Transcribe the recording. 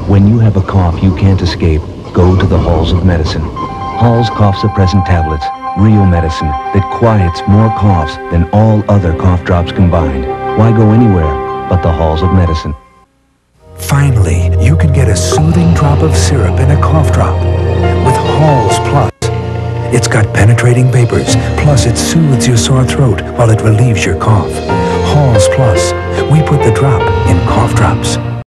When you have a cough you can't escape, go to the halls of medicine. Hall's cough suppressant tablets, real medicine that quiets more coughs than all other cough drops combined. Why go anywhere but the halls of medicine? Finally, you can get a soothing drop of syrup in a cough drop with Hall's Plus. It's got penetrating vapors, plus it soothes your sore throat while it relieves your cough. Hall's Plus. We put the drop in cough drops.